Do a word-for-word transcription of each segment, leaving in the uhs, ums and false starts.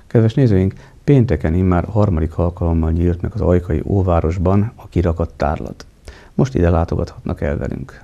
Kedves nézőink, pénteken immár harmadik alkalommal nyílt meg az ajkai óvárosban a kirakat tárlat. Most ide látogathatnak el velünk.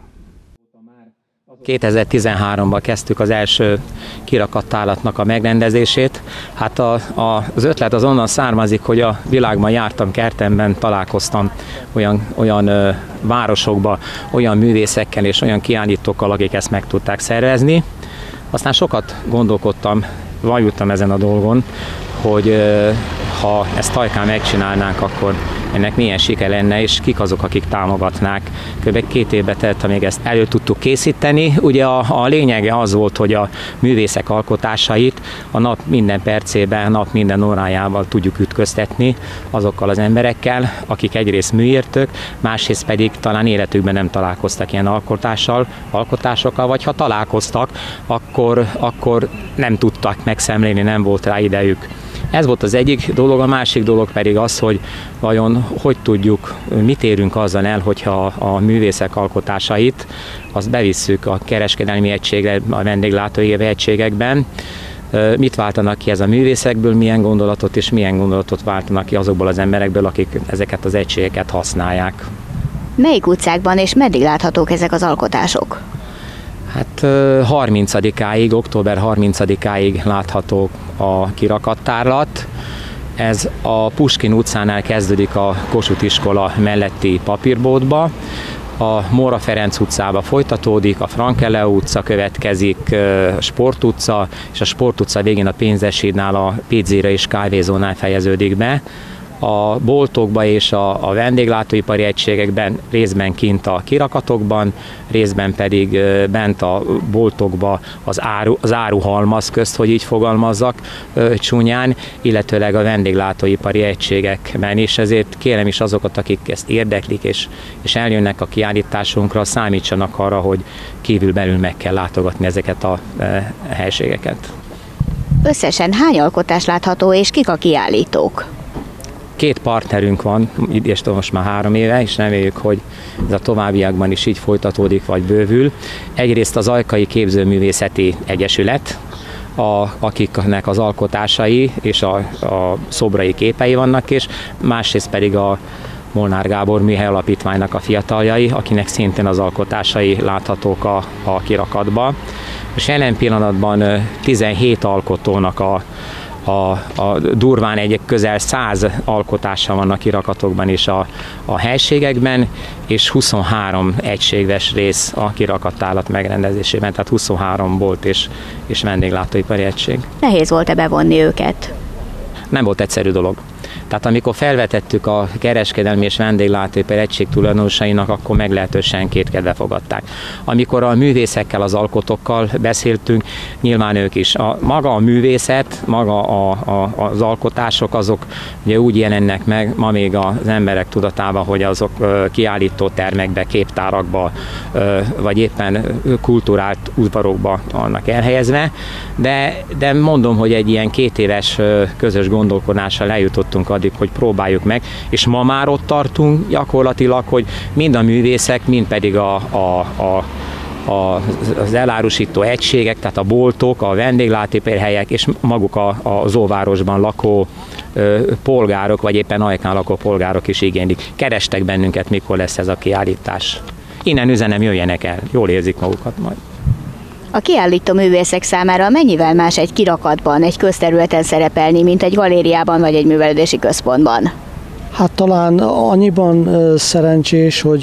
kétezer-tizenháromban kezdtük az első kirakattárlatnak a megrendezését. Hát a, a, az ötlet az onnan származik, hogy a világban jártam kertemben, találkoztam olyan, olyan ö, városokban, olyan művészekkel és olyan kiállítókkal, akik ezt meg tudták szervezni. Aztán sokat gondolkodtam, vajultam ezen a dolgon, hogy ö, ha ezt Tajkán megcsinálnánk, akkor ennek milyen siker lenne, és kik azok, akik támogatnák. Kb. két évbe telt, amíg ezt elő tudtuk készíteni. Ugye a, a lényege az volt, hogy a művészek alkotásait a nap minden percében, a nap minden órájával tudjuk ütköztetni azokkal az emberekkel, akik egyrészt műértők, másrészt pedig talán életükben nem találkoztak ilyen alkotással, alkotásokkal, vagy ha találkoztak, akkor, akkor nem tudtak megszemlélni, nem volt rá idejük. Ez volt az egyik dolog, a másik dolog pedig az, hogy vajon hogy tudjuk, mit érünk azzal el, hogyha a művészek alkotásait azt bevisszük a kereskedelmi egységre, a vendéglátói egységekben. Mit váltanak ki ez a művészekből, milyen gondolatot és milyen gondolatot váltanak ki azokból az emberekből, akik ezeket az egységeket használják. Melyik utcákban és meddig láthatók ezek az alkotások? Hát harmincadikáig, október harmincadikáig látható a kirakattárlat. Ez a Puskin utcánál kezdődik a Kossuth iskola melletti papírbótba, a Móra Ferenc utcába folytatódik, a Frank-Eleo utca következik, a Sport utca, és a Sport utca végén a Pénzeshídnál a pizzéra és kávézónál fejeződik be. A boltokba és a, a vendéglátóipari egységekben részben kint a kirakatokban, részben pedig bent a boltokba az, áru, az áruhalmaz közt, hogy így fogalmazzak csúnyán, illetőleg a vendéglátóipari egységekben is. Ezért kérem is azokat, akik ezt érdeklik és, és eljönnek a kiállításunkra, számítsanak arra, hogy kívül-belül meg kell látogatni ezeket a e, helységeket. Összesen hány alkotás látható és kik a kiállítók? Két partnerünk van, és most már három éve, és reméljük, hogy ez a továbbiakban is így folytatódik, vagy bővül. Egyrészt az Ajkai Képzőművészeti Egyesület, a, akiknek az alkotásai és a, a szobrai képei vannak, és másrészt pedig a Molnár Gábor Műhely Alapítványnak a fiataljai, akinek szintén az alkotásai láthatók a, a kirakatba. És jelen pillanatban tizenhét alkotónak a A, a durván egy közel száz alkotása vannak kirakatokban és a, a helységekben, és huszonhárom egység vesz részt a kirakattárlat megrendezésében, tehát huszonhárom bolt és, és vendéglátóipari egység. Nehéz volt-e bevonni őket? Nem volt egyszerű dolog. Tehát amikor felvetettük a kereskedelmi és vendéglátóipari egység tulajdonosainak, akkor meglehetősen kétkedve fogadták. Amikor a művészekkel, az alkotókkal beszéltünk, nyilván ők is. A, maga a művészet, maga a, a, az alkotások, azok ugye úgy jelennek meg ma még az emberek tudatában, hogy azok kiállító termekbe, képtárakba, vagy éppen kulturált udvarokba vannak elhelyezve, de, de mondom, hogy egy ilyen két éves közös gondolkodással eljutottunk addig, hogy próbáljuk meg, és ma már ott tartunk gyakorlatilag, hogy mind a művészek, mind pedig a, a, a A, az elárusító egységek, tehát a boltok, a vendéglátóipari helyek és maguk a, az óvárosban lakó ö, polgárok, vagy éppen Ajkán lakó polgárok is igénylik. Kerestek bennünket, mikor lesz ez a kiállítás. Innen üzenem, jöjjenek el, jól érzik magukat majd. A kiállító művészek számára mennyivel más egy kirakatban, egy közterületen szerepelni, mint egy galériában vagy egy művelődési központban? Hát talán annyiban szerencsés, hogy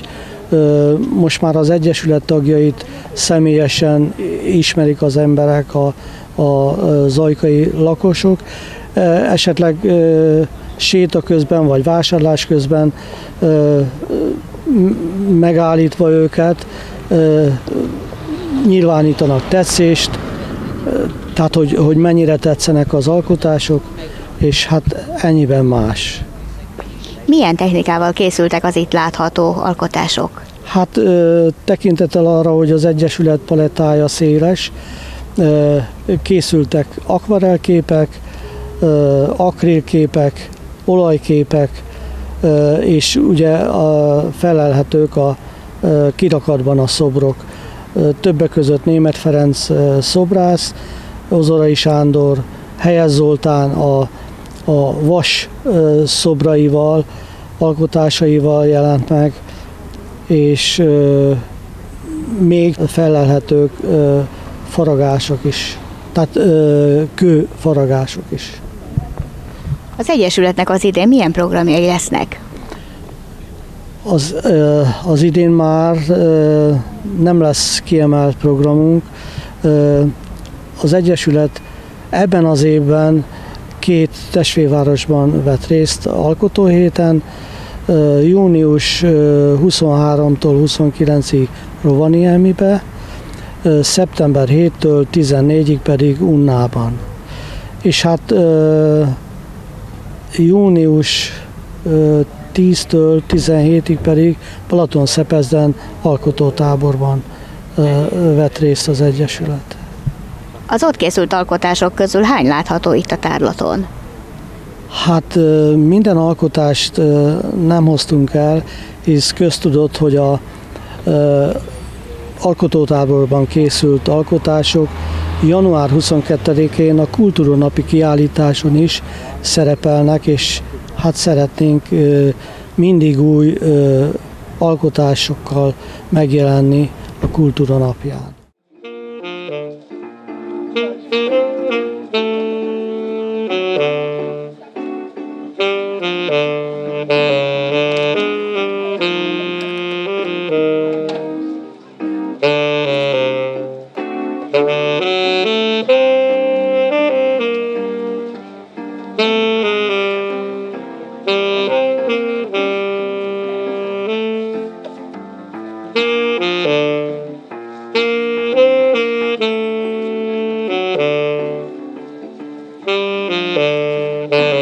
most már az Egyesület tagjait személyesen ismerik az emberek, a, a zajkai lakosok. Esetleg séta közben vagy vásárlás közben megállítva őket, nyilvánítanak tetszést, tehát hogy, hogy mennyire tetszenek az alkotások, és hát ennyiben más. Milyen technikával készültek az itt látható alkotások? Hát tekintettel arra, hogy az Egyesület palettája széles, készültek akvarellképek, akrilképek, olajképek, és ugye felelhetők a kirakatban a szobrok. Többek között Németh Ferenc szobrász, Ozorai Sándor, Helyez Zoltán a, a vas szobraival, alkotásaival jelent meg, és még fellelhetők faragások is, tehát kő faragások is. Az Egyesületnek az idén milyen programjai lesznek? Az, az idén már nem lesz kiemelt programunk. Az Egyesület ebben az évben két testvérvárosban vett részt alkotóhéten, június huszonháromtól huszonkilencig Rovaniemibe, szeptember héttől tizennégyig pedig Unnában. És hát június tíztől tizenhétig pedig Balatonszepezden alkotótáborban vett részt az Egyesület. Az ott készült alkotások közül hány látható itt a tárlaton? Hát minden alkotást nem hoztunk el, hisz köztudott, hogy a alkotótáborban készült alkotások január huszonkettedikén a Kultúrnapi kiállításon is szerepelnek, és hát szeretnénk mindig új alkotásokkal megjelenni a Kultúra napján. Thank you.